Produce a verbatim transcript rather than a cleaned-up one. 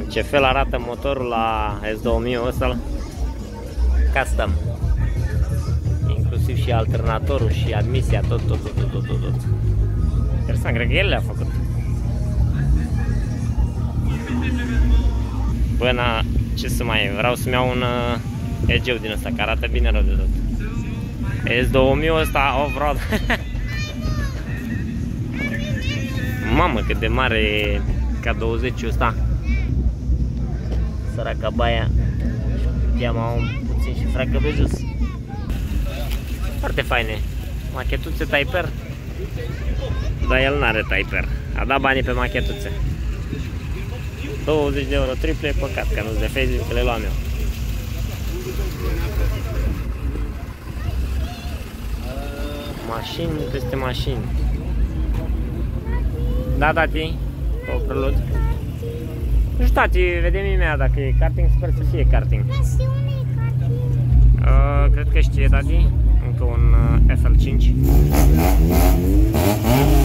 ce fel arată motorul la S două mii ăsta custom. Inclusiv și alternatorul și admisia, tot, tot, tot, tot, tot, tot. Interesant, cred că el le-a făcut. Până, ce să mai, vreau să-mi iau un uh, E G-ul din ăsta, că arată bine rău de tot. S două mii ăsta, off-road. Mamă, cât de mare e K douăzeci ăsta. Săraca baia. Diama un puțin și freacă pe jos. Foarte faine. Machetuțe Typer. Dar el n-are Typer. A dat banii pe machetuțe. douăzeci de euro triple, păcat că nu-s de Facebook, că le luam eu. Mașini peste mașini. Da, tati? O preluat. Nu știu, tati, vedem imediat dacă e karting, sper să fie karting. Uh, cred că știe, tati.